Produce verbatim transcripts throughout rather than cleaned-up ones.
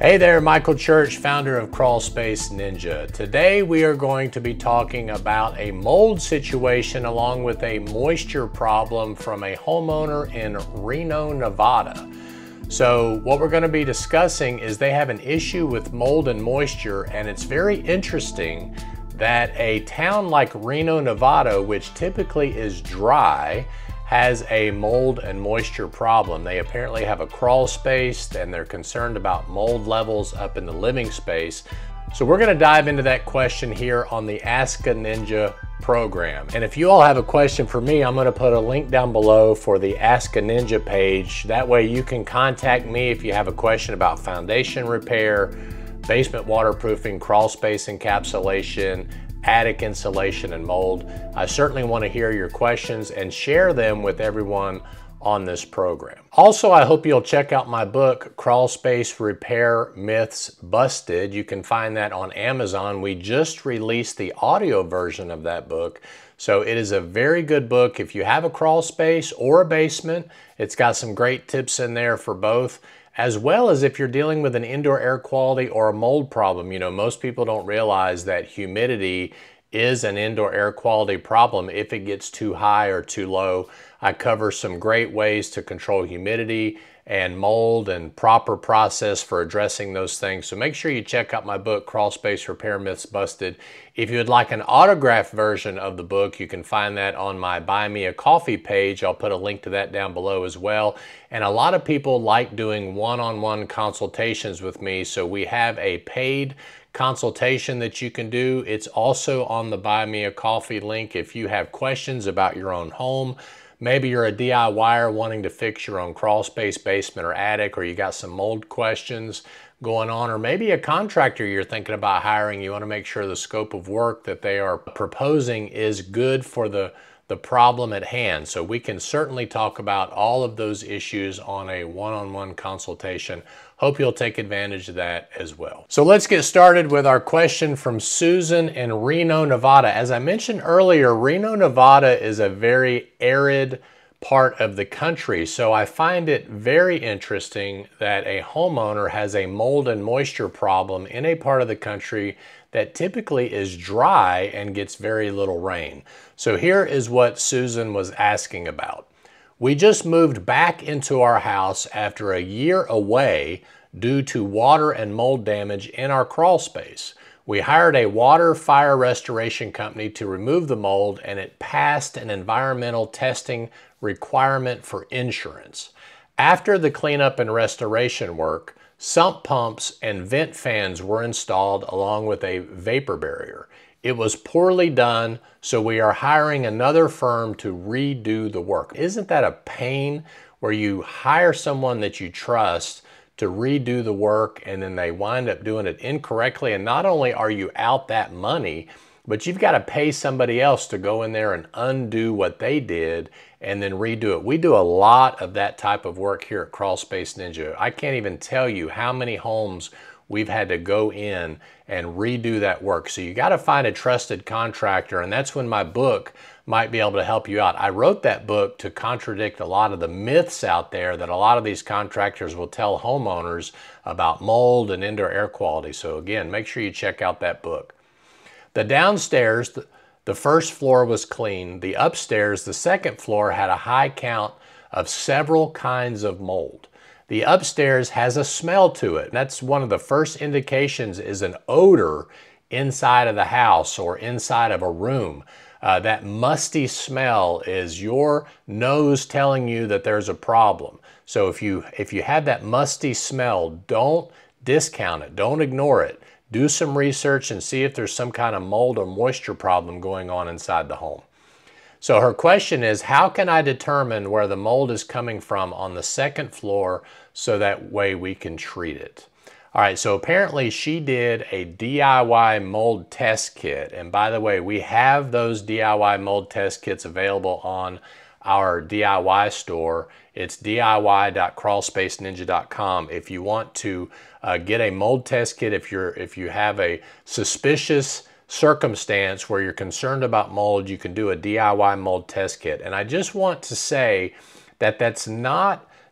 Hey there, Michael Church, founder of Crawl Space Ninja. Today we are going to be talking about a mold situation along with a moisture problem from a homeowner in Reno, Nevada. So what we're going to be discussing is they have an issue with mold and moisture, and it's very interesting that a town like Reno, Nevada, which typically is dry, has a mold and moisture problem. They apparently have a crawl space and they're concerned about mold levels up in the living space. So we're gonna dive into that question here on the Ask a Ninja program. And if you all have a question for me, I'm gonna put a link down below for the Ask a Ninja page. That way you can contact me if you have a question about foundation repair, basement waterproofing, crawl space encapsulation, attic insulation, and mold. I certainly want to hear your questions and share them with everyone on this program. Also, I hope you'll check out my book, Crawl Space Repair Myths Busted. You can find that on Amazon. We just released the audio version of that book. So it is a very good book if you have a crawl space or a basement. It's got some great tips in there for both, as well as if you're dealing with an indoor air quality or a mold problem. You know, most people don't realize that humidity is an indoor air quality problem if it gets too high or too low. I cover some great ways to control humidity and mold and proper process for addressing those things. So make sure you check out my book, Crawl Space Repair Myths Busted. If you would like an autographed version of the book, you can find that on my Buy Me a Coffee page. I'll put a link to that down below as well. And a lot of people like doing one-on-one consultations with me, so we have a paid consultation that you can do. It's also on the Buy Me a Coffee link if you have questions about your own home. Maybe you're a D I Y er wanting to fix your own crawl space, basement, or attic, or you got some mold questions going on, or maybe a contractor you're thinking about hiring. You want to make sure the scope of work that they are proposing is good for the, the problem at hand. So we can certainly talk about all of those issues on a one-on-one consultation. Hope you'll take advantage of that as well. So let's get started with our question from Susan in Reno, Nevada. As I mentioned earlier, Reno, Nevada is a very arid part of the country. So I find it very interesting that a homeowner has a mold and moisture problem in a part of the country that typically is dry and gets very little rain. So here is what Susan was asking about. We just moved back into our house after a year away due to water and mold damage in our crawl space. We hired a water fire restoration company to remove the mold, and it passed an environmental testing requirement for insurance. After the cleanup and restoration work, sump pumps and vent fans were installed along with a vapor barrier. It was poorly done, so we are hiring another firm to redo the work. Isn't that a pain where you hire someone that you trust to redo the work and then they wind up doing it incorrectly? And not only are you out that money, but you've got to pay somebody else to go in there and undo what they did and then redo it. We do a lot of that type of work here at Crawl Space Ninja. I can't even tell you how many homes we've had to go in and redo that work. So you got to find a trusted contractor, and that's when my book might be able to help you out. I wrote that book to contradict a lot of the myths out there that a lot of these contractors will tell homeowners about mold and indoor air quality. So again, make sure you check out that book. The downstairs, the first floor was clean. The upstairs, the second floor, had a high count of several kinds of mold. The upstairs has a smell to it. That's one of the first indications, is an odor inside of the house or inside of a room. Uh, that musty smell is your nose telling you that there's a problem. So if you, if you have that musty smell, don't discount it. Don't ignore it. Do some research and see if there's some kind of mold or moisture problem going on inside the home. So her question is, how can I determine where the mold is coming from on the second floor so that way we can treat it? All right, so apparently she did a D I Y mold test kit. And by the way, we have those D I Y mold test kits available on our D I Y store. It's D I Y dot crawl space ninja dot com. If you want to uh, get a mold test kit, if you're if you have a suspicious circumstance where you're concerned about mold, you can do a D I Y mold test kit. And I just want to say that that's not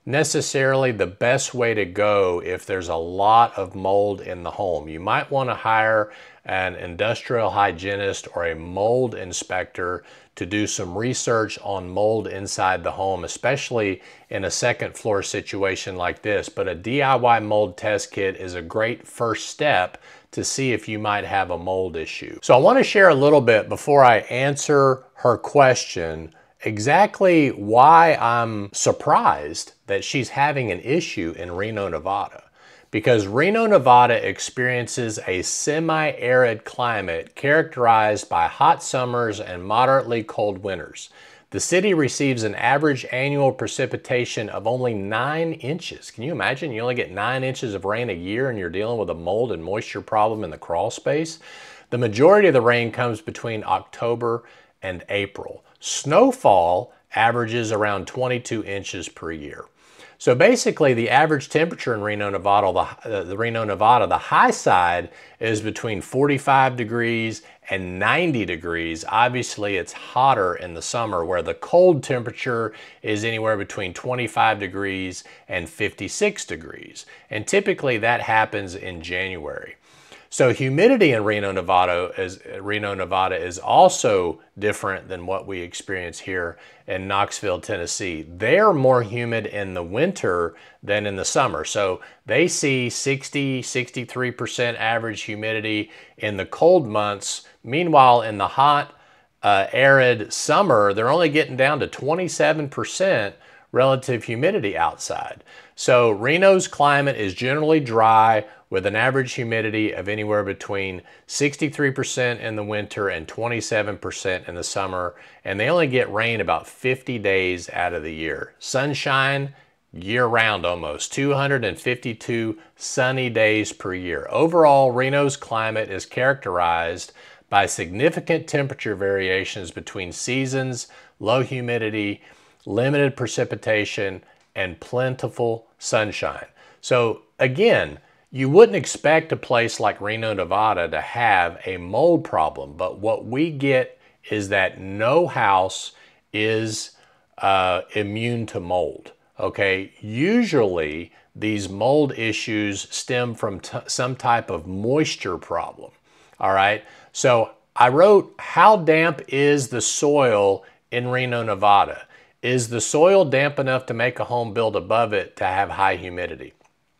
necessarily the best way to go if there's a lot of mold in the home. You might want to hire an industrial hygienist or a mold inspector to do some research on mold inside the home, especially in a second floor situation like this. But a D I Y mold test kit is a great first step to see if you might have a mold issue. So I want to share a little bit before I answer her question exactly why I'm surprised that she's having an issue in Reno, Nevada. Because Reno, Nevada experiences a semi-arid climate characterized by hot summers and moderately cold winters. The city receives an average annual precipitation of only nine inches. Can you imagine? You only get nine inches of rain a year and you're dealing with a mold and moisture problem in the crawl space. The majority of the rain comes between October and April. Snowfall averages around twenty-two inches per year. So basically the average temperature in Reno, Nevada, the, uh, the Reno, Nevada, the high side is between forty-five degrees and ninety degrees. Obviously it's hotter in the summer, where the cold temperature is anywhere between twenty-five degrees and fifty-six degrees. And typically that happens in January. So humidity in Reno, Nevada is, Reno, Nevada is also different than what we experience here in Knoxville, Tennessee. They're more humid in the winter than in the summer. So they see sixty, sixty-three percent average humidity in the cold months. Meanwhile, in the hot, uh, arid summer, they're only getting down to twenty-seven percent relative humidity outside. So Reno's climate is generally dry with an average humidity of anywhere between sixty-three percent in the winter and twenty-seven percent in the summer, and they only get rain about fifty days out of the year. Sunshine year-round almost, two hundred fifty-two sunny days per year. Overall, Reno's climate is characterized by significant temperature variations between seasons, low humidity, limited precipitation, and plentiful sunshine. So again, you wouldn't expect a place like Reno, Nevada to have a mold problem, but what we get is that no house is uh, immune to mold, okay? Usually these mold issues stem from t some type of moisture problem, all right? So I wrote, how damp is the soil in Reno, Nevada? Is the soil damp enough to make a home built above it to have high humidity?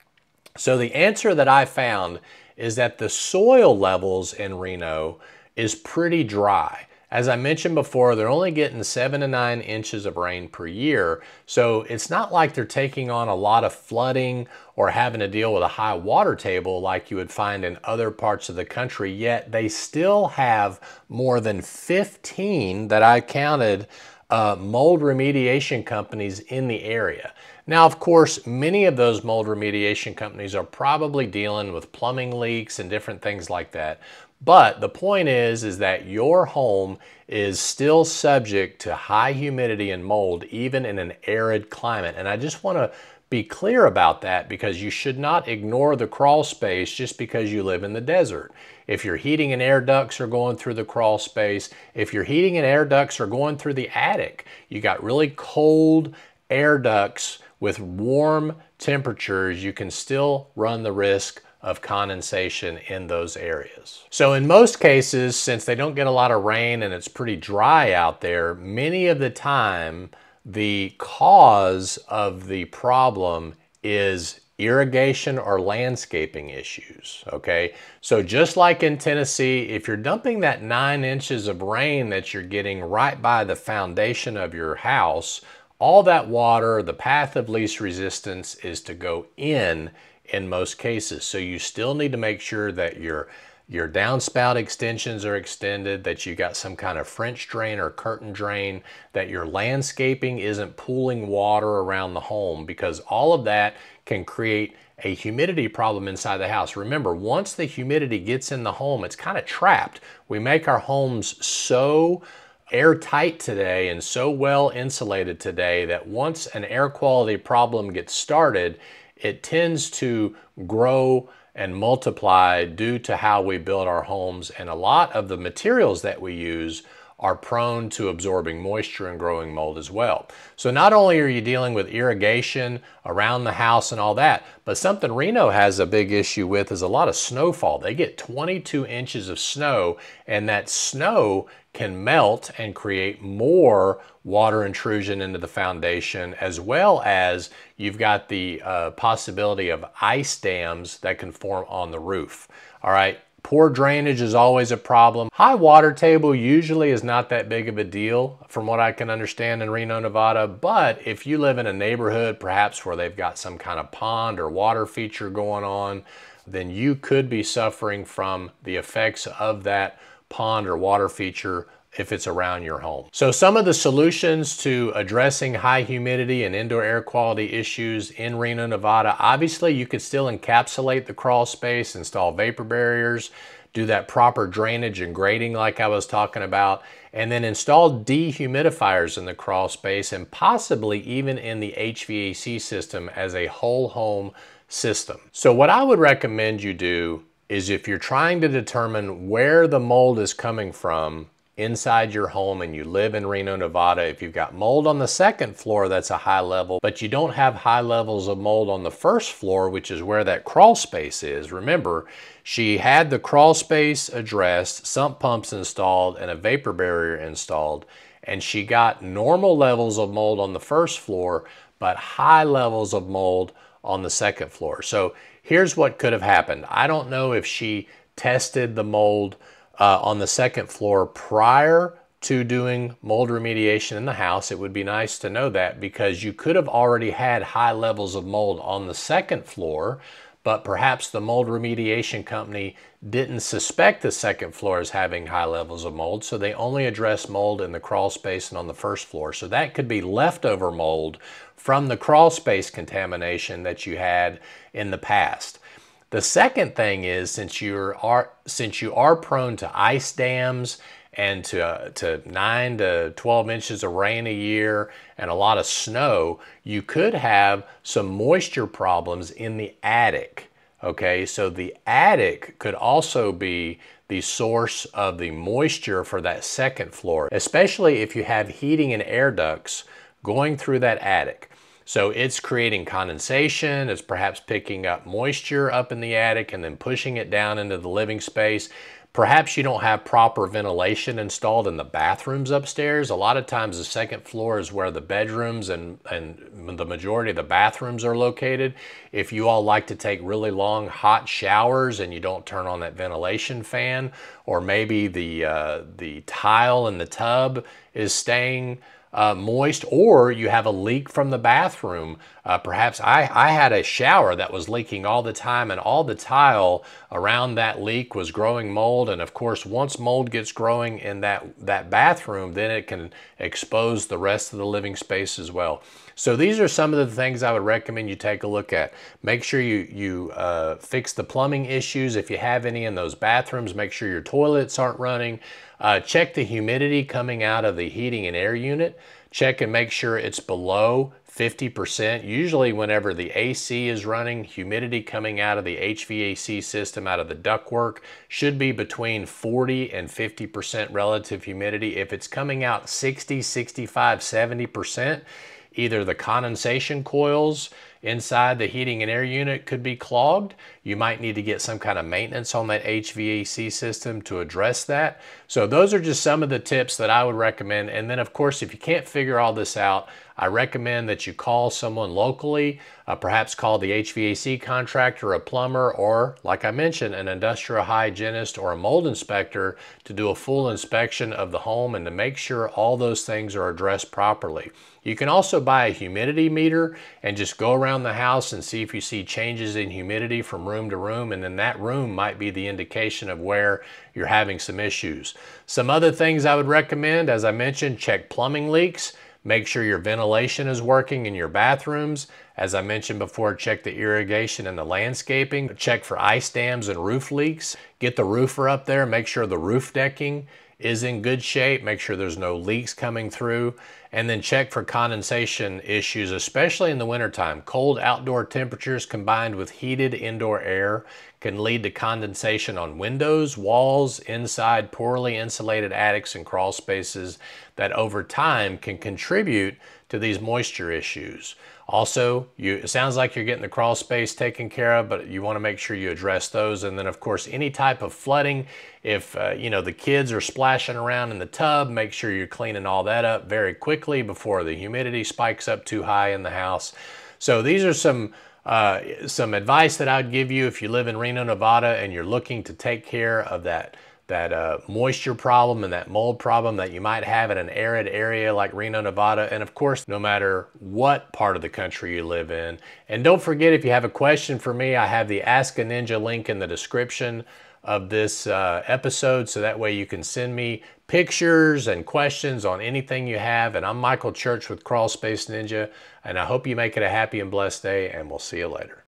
So the answer that I found is that the soil levels in Reno is pretty dry. As I mentioned before, they're only getting seven to nine inches of rain per year. So it's not like they're taking on a lot of flooding or having to deal with a high water table like you would find in other parts of the country, yet they still have more than fifteen that I counted Uh, mold remediation companies in the area. Now, of course, many of those mold remediation companies are probably dealing with plumbing leaks and different things like that. But the point is, is that your home is still subject to high humidity and mold, even in an arid climate. And I just want to be clear about that, because you should not ignore the crawl space just because you live in the desert. If your heating and air ducts are going through the crawl space, if your heating and air ducts are going through the attic, you got really cold air ducts with warm temperatures, you can still run the risk of condensation in those areas. So in most cases, since they don't get a lot of rain and it's pretty dry out there, many of the time, the cause of the problem is irrigation or landscaping issues, okay? So just like in Tennessee, if you're dumping that nine inches of rain that you're getting right by the foundation of your house, all that water, the path of least resistance is to go in in most cases. So you still need to make sure that your Your downspout extensions are extended, that you got some kind of French drain or curtain drain, that your landscaping isn't pooling water around the home, because all of that can create a humidity problem inside the house. Remember, once the humidity gets in the home, it's kind of trapped. We make our homes so airtight today and so well insulated today that once an air quality problem gets started, it tends to grow and multiply due to how we build our homes. And a lot of the materials that we use are prone to absorbing moisture and growing mold as well. So not only are you dealing with irrigation around the house and all that, but something Reno has a big issue with is a lot of snowfall. They get twenty-two inches of snow, and that snow can melt and create more water intrusion into the foundation, as well as you've got the uh, possibility of ice dams that can form on the roof. All right. Poor drainage is always a problem. High water table usually is not that big of a deal from what I can understand in Reno, Nevada. But if you live in a neighborhood perhaps where they've got some kind of pond or water feature going on, then you could be suffering from the effects of that pond or water feature if it's around your home. So some of the solutions to addressing high humidity and indoor air quality issues in Reno, Nevada, obviously you could still encapsulate the crawl space, install vapor barriers, do that proper drainage and grading like I was talking about, and then install dehumidifiers in the crawl space and possibly even in the H V A C system as a whole home system. So what I would recommend you do is, if you're trying to determine where the mold is coming from inside your home and you live in Reno, Nevada, if you've got mold on the second floor, that's a high level, but you don't have high levels of mold on the first floor, which is where that crawl space is. Remember, she had the crawl space addressed, sump pumps installed, and a vapor barrier installed, and she got normal levels of mold on the first floor, but high levels of mold on the second floor. So here's what could have happened. I don't know if she tested the mold Uh, on the second floor prior to doing mold remediation in the house. It would be nice to know that, because you could have already had high levels of mold on the second floor, but perhaps the mold remediation company didn't suspect the second floor as having high levels of mold, so they only addressed mold in the crawl space and on the first floor. So that could be leftover mold from the crawl space contamination that you had in the past. The second thing is, since you are since you are prone to ice dams and to uh, to nine to twelve inches of rain a year and a lot of snow, you could have some moisture problems in the attic. Okay, so the attic could also be the source of the moisture for that second floor, especially if you have heating and air ducts going through that attic. So it's creating condensation, it's perhaps picking up moisture up in the attic and then pushing it down into the living space. Perhaps you don't have proper ventilation installed in the bathrooms upstairs. A lot of times the second floor is where the bedrooms and, and the majority of the bathrooms are located. If you all like to take really long hot showers and you don't turn on that ventilation fan, or maybe the, uh, the tile in the tub is staying Uh, moist, or you have a leak from the bathroom. Uh, perhaps I, I had a shower that was leaking all the time, and all the tile around that leak was growing mold. And of course, once mold gets growing in that, that bathroom, then it can expose the rest of the living space as well. So these are some of the things I would recommend you take a look at. Make sure you, you uh, fix the plumbing issues if you have any in those bathrooms. Make sure your toilets aren't running. Uh, check the humidity coming out of the heating and air unit. Check and make sure it's below fifty percent. Usually whenever the A C is running, humidity coming out of the H V A C system, out of the ductwork, should be between forty and fifty percent relative humidity. If it's coming out sixty, sixty-five, seventy percent, either the condensation coils inside the heating and air unit could be clogged. You might need to get some kind of maintenance on that H V A C system to address that. So those are just some of the tips that I would recommend. And then of course, if you can't figure all this out, I recommend that you call someone locally, uh, perhaps call the H V A C contractor, a plumber, or like I mentioned, an industrial hygienist or a mold inspector to do a full inspection of the home and to make sure all those things are addressed properly. You can also buy a humidity meter and just go around the house and see if you see changes in humidity from room to room, and then that room might be the indication of where you're having some issues. Some other things I would recommend, as I mentioned, check plumbing leaks. Make sure your ventilation is working in your bathrooms. As I mentioned before, check the irrigation and the landscaping. Check for ice dams and roof leaks. Get the roofer up there, make sure the roof decking is in good shape. Make sure there's no leaks coming through, and then check for condensation issues, especially in the wintertime. Cold outdoor temperatures combined with heated indoor air can lead to condensation on windows, walls, inside poorly insulated attics and crawl spaces that over time can contribute to these moisture issues. Also, you, it sounds like you're getting the crawl space taken care of, but you want to make sure you address those. And then, of course, any type of flooding, if uh, you know the kids are splashing around in the tub, make sure you're cleaning all that up very quickly before the humidity spikes up too high in the house. So these are some uh, some advice that I'd give you if you live in Reno, Nevada, and you're looking to take care of that that uh, moisture problem and that mold problem that you might have in an arid area like Reno, Nevada, and of course, no matter what part of the country you live in. And don't forget, if you have a question for me, I have the Ask a Ninja link in the description of this uh, episode, so that way you can send me pictures and questions on anything you have. And I'm Michael Church with Crawl Space Ninja, and I hope you make it a happy and blessed day, and we'll see you later.